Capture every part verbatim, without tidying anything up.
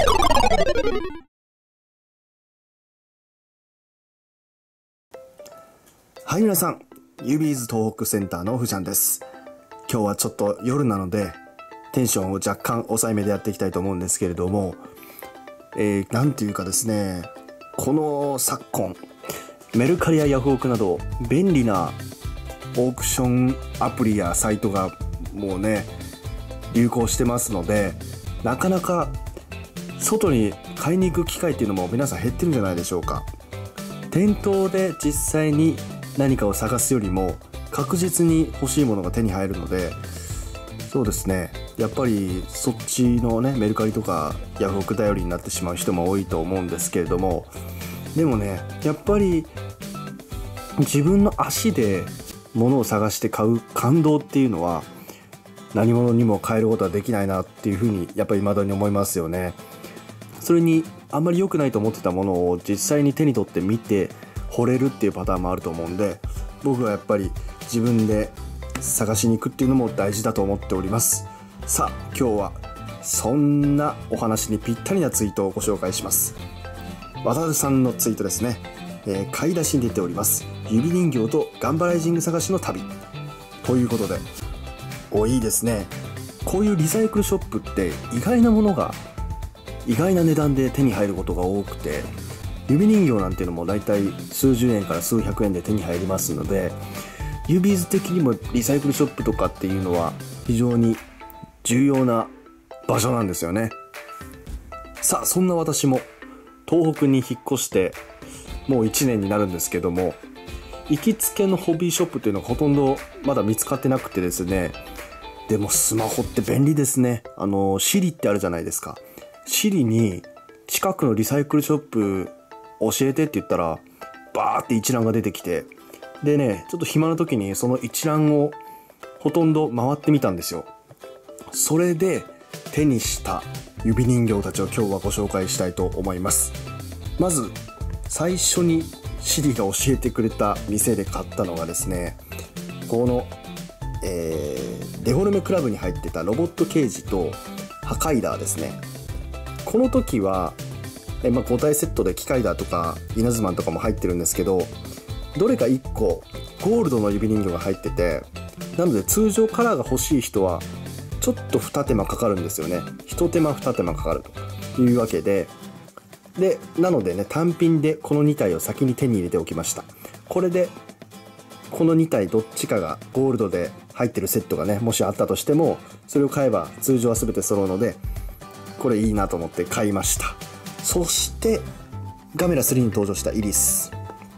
はい、皆さん、ユービーズ東北センターのふちゃんです。今日はちょっと夜なのでテンションを若干抑えめでやっていきたいと思うんですけれども、えー、なんていうかですね、この昨今メルカリやヤフオクなど便利なオークションアプリやサイトがもうね流行してますので、なかなか外に買いに行く機会っていうのも皆さん減ってるんじゃないでしょうか。店頭で実際に何かを探すよりも確実に欲しいものが手に入るので、そうですね、やっぱりそっちのねメルカリとかヤフオク頼りになってしまう人も多いと思うんですけれども、でもねやっぱり自分の足で物を探して買う感動っていうのは何物にも変えることはできないなっていうふうにやっぱり未だに思いますよね。それにあんまり良くないと思ってたものを実際に手に取って見て惚れるっていうパターンもあると思うんで、僕はやっぱり自分で探しに行くっていうのも大事だと思っております。さあ今日はそんなお話にぴったりなツイートをご紹介します。渡るさんのツイートですね、えー、買い出しに出ております指人形とガンバライジング探しの旅ということで、おいいですね。こういうリサイクルショップって意外なものが意外な値段で手に入ることが多くて、指人形なんていうのもだいたい数十円から数百円で手に入りますので、ユービーズ的にもリサイクルショップとかっていうのは非常に重要な場所なんですよね。さあそんな私も東北に引っ越してもういちねんになるんですけども、行きつけのホビーショップっていうのがほとんどまだ見つかってなくてですね、でもスマホって便利ですね。あの Siri ってあるじゃないですか。Siri に近くのリサイクルショップ教えてって言ったらバーって一覧が出てきて、でねちょっと暇な時にその一覧をほとんど回ってみたんですよ。それで手にした指人形たちを今日はご紹介したいと思います。まず最初にSiriが教えてくれた店で買ったのがですね、この、えー、デフォルメクラブに入ってたロボットケージとハカイダーですね。この時はえまあ、ご体セットでキカイダーとかイナズマンとかも入ってるんですけど、どれかいっこゴールドの指人形が入ってて、なので通常カラーが欲しい人はちょっと二手間かかるんですよね。一手間二手間かかるというわけで、でなのでね単品でこのに体を先に手に入れておきました。これでこのに体どっちかがゴールドで入ってるセットがねもしあったとしても、それを買えば通常は全て揃うので、これいいなと思って買いました。そしてガメラスリーに登場したイリス、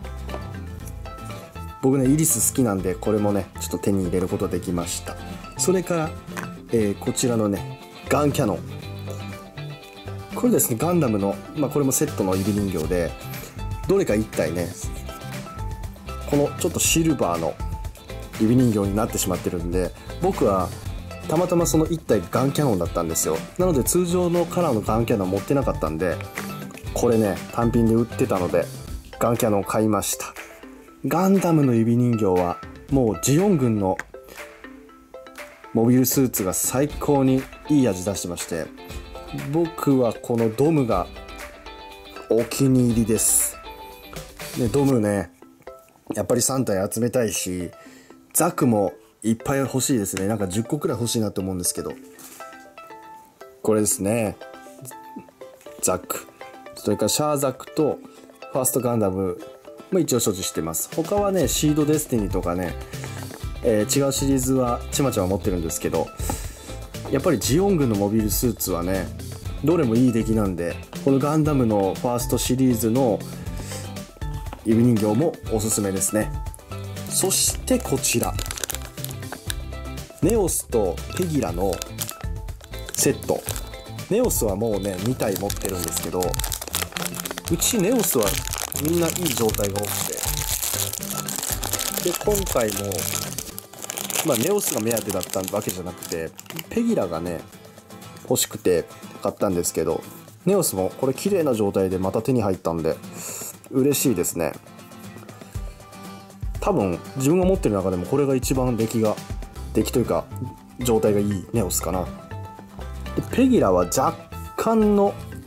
僕ねイリス好きなんでこれもねちょっと手に入れることできました。それから、えー、こちらのねガンキャノン、これですねガンダムの、まあ、これもセットの指人形で、どれかいっ体ねこのちょっとシルバーの指人形になってしまってるんで、僕はたまたまそのいっ体ガンキャノンだったんですよ。なので通常のカラーのガンキャノン持ってなかったんで、これね単品で売ってたのでガンキャノン買いました。ガンダムの指人形はもうジオン軍のモビルスーツが最高にいい味出してまして、僕はこのドムがお気に入りです、ね、ドムねやっぱりさん体集めたいし、ザクもいっぱい欲しいですね。なんかじゅっこくらい欲しいなと思うんですけど、これですねザク、それからシャーザクとファーストガンダムも一応所持してます。他はねシードデスティニーとかね、えー、違うシリーズはちまちま持ってるんですけど、やっぱりジオン軍のモビルスーツはねどれもいい出来なんで、このガンダムのファーストシリーズの指人形もおすすめですね。そしてこちらネオスとペギラのセット、ネオスはもうねに体持ってるんですけど、うちネオスはみんないい状態が多くて、で今回もまあネオスが目当てだったわけじゃなくてペギラがね欲しくて買ったんですけど、ネオスもこれ綺麗な状態でまた手に入ったんで嬉しいですね。多分自分が持ってる中でもこれが一番出来が出来というか状態がいいネオスかな。でペギラは若干の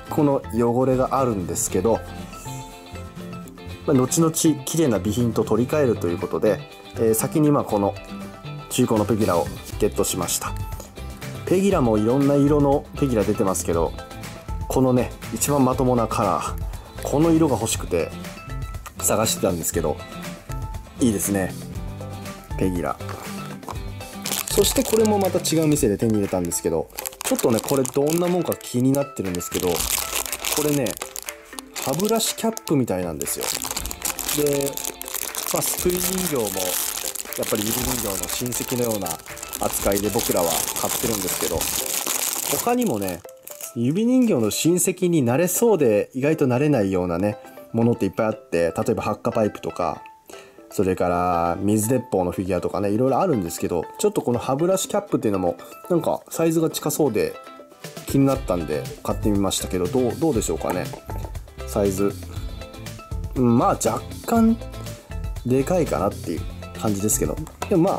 この汚れがあるんですけど、まあ、後々綺麗な備品と取り替えるということで、えー、先にまあこの中古のペギラをゲットしました。ペギラもいろんな色のペギラ出てますけど、このね一番まともなカラー、この色が欲しくて探してたんですけど、いいですねペギラ。そしてこれもまた違う店で手に入れたんですけど、ちょっとねこれどんなもんか気になってるんですけど、これね歯ブラシキャップみたいなんですよ。で、まあ、スクリ人形もやっぱり指人形の親戚のような扱いで僕らは買ってるんですけど、他にもね指人形の親戚になれそうで意外となれないようなねものっていっぱいあって、例えばハッカパイプとか、それから水鉄砲のフィギュアとかね、いろいろあるんですけど、ちょっとこの歯ブラシキャップっていうのもなんかサイズが近そうで気になったんで買ってみましたけど、どう、どうでしょうかねサイズ。うん、まあ若干でかいかなっていう感じですけど、でもまあ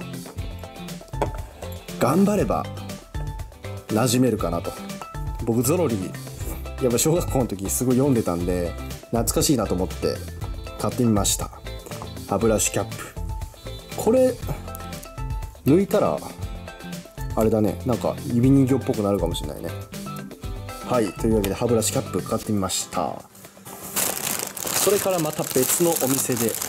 頑張れば馴染めるかなと。僕ゾロリやっぱ小学校の時すごい読んでたんで懐かしいなと思って買ってみました。歯ブラシキャップ、これ抜いたらあれだね、なんか指人形っぽくなるかもしれないね。はい、というわけで歯ブラシキャップ買ってみました。それからまた別のお店で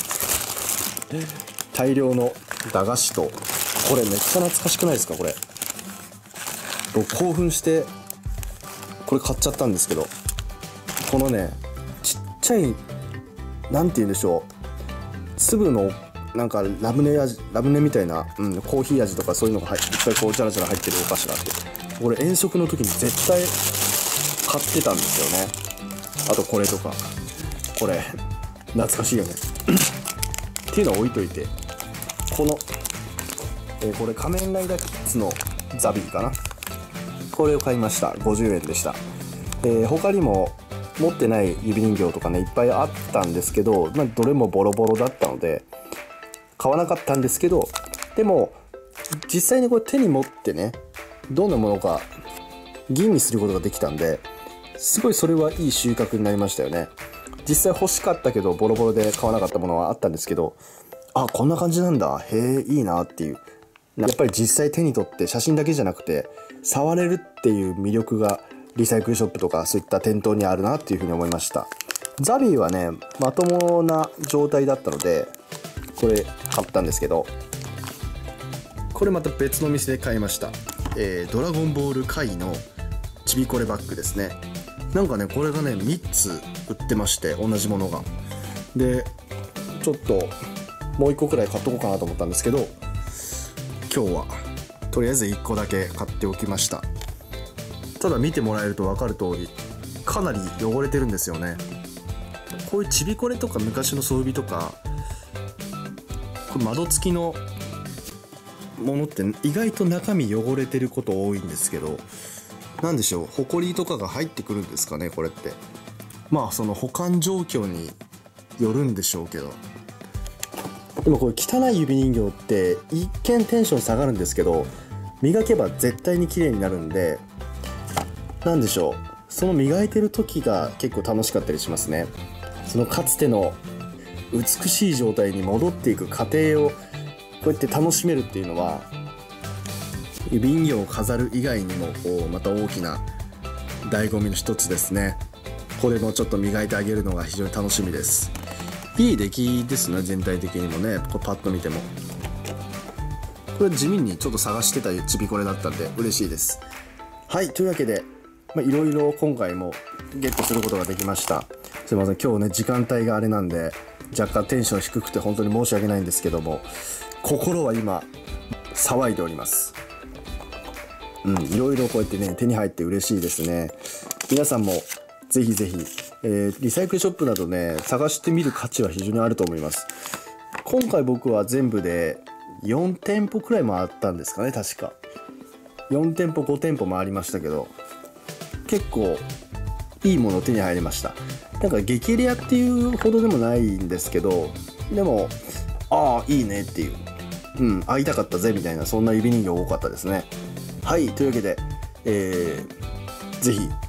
大量の駄菓子と、これめっちゃ懐かしくないですか。これ僕興奮してこれ買っちゃったんですけど、このねちっちゃいなんて言うんでしょう、粒のなんかラムネ味、ラムネみたいな、うん、コーヒー味とかそういうのが入っていっぱいこうジャラジャラ入ってるお菓子があって、これ遠足の時に絶対買ってたんですよね。あとこれとか、これ懐かしいよねっていうのは置いといて、この、えー、これ仮面ライダーキッズのザビーかな、これを買いました。ごじゅうえんでした。えー、他にも持ってない指人形とかねいっぱいあったんですけど、まあ、どれもボロボロだったので買わなかったんですけど、でも実際にこれ手に持ってねどんなものか吟味することができたんで、すごいそれはいい収穫になりましたよね。実際欲しかったけどボロボロで買わなかったものはあったんですけど、あ、こんな感じなんだ、へえいいなっていう、やっぱり実際手に取って写真だけじゃなくて触れるっていう魅力がリサイクルショップとかそういった店頭にあるなっていうふうに思いました。ザビーはねまともな状態だったのでこれ買ったんですけど、これまた別の店で買いました。えー、ドラゴンボール界のちびこれバッグですね。なんかねこれがねみっつ売ってまして、同じものが。でちょっともういっこくらい買っとこうかなと思ったんですけど、今日はとりあえずいっこだけ買っておきました。ただ見てもらえると分かる通りかなり汚れてるんですよね。こういうちびこれとか昔の装備とかこれ窓付きのものって意外と中身汚れてること多いんですけど、なんでしょう、ホコリとかが入ってくるんですかねこれって。まあその保管状況によるんでしょうけど、でもこれ汚い指人形って一見テンション下がるんですけど、磨けば絶対に綺麗になるんで、なんでしょう、その磨いてる時が結構楽しかったりしますね。そのかつての美しい状態に戻っていく過程をこうやって楽しめるっていうのは、指人形を飾る以外にもこうまた大きな醍醐味の一つですね。これもちょっと磨いてあげるのが非常に楽しみです。いい出来ですね、全体的にもね。これパッと見てもこれ地味にちょっと探してたちびこれだったんで嬉しいです。はい、というわけでいろいろ今回もゲットすることができました。すいません、今日ね時間帯があれなんで若干テンション低くて本当に申し訳ないんですけども、心は今騒いでおります。うん、いろいろこうやってね手に入って嬉しいですね。皆さんもぜひぜひ、えー、リサイクルショップなどね探してみる価値は非常にあると思います。今回僕は全部でよんてんぽくらい回ったんですかね、確かよんてんぽごてんぽ回りましたけど、結構いいもの手に入りました。なんか激レアっていうほどでもないんですけど、でもああいいねっていう、うん会いたかったぜみたいな、そんな指人形多かったですね。はい、というわけで、えー、ぜひ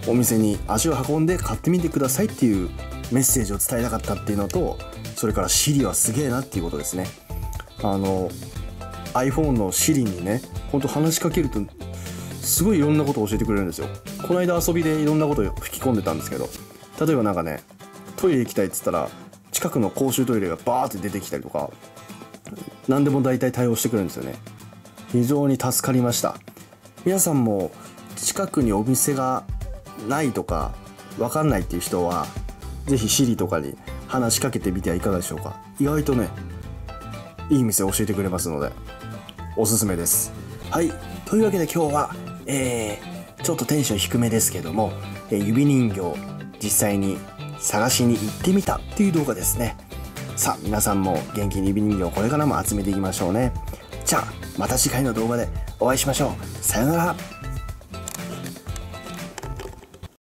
お店に足を運んで買ってみてくださいっていうメッセージを伝えたかったっていうのと、それから Siri はすげえなっていうことですね。あの iPhone の Siri にね、ほんと話しかけるとすごいいろんなことを教えてくれるんですよ。この間遊びでいろんなことを吹き込んでたんですけど、例えばなんかね、トイレ行きたいっつったら近くの公衆トイレがバーって出てきたりとか、何でも大体対応してくれるんですよね。非常に助かりました。皆さんも近くにお店がないとか分かんないっていう人は、ぜひ Siri とかに話しかけてみてはいかがでしょうか。意外とね、いい店教えてくれますのでおすすめです。はい、というわけで今日は、えー、ちょっとテンション低めですけども、えー、指人形実際に探しに行ってみたっていう動画ですね。さあ皆さんも元気に指人形をこれからも集めていきましょうね。じゃあまた次回の動画でお会いしましょう。さよなら。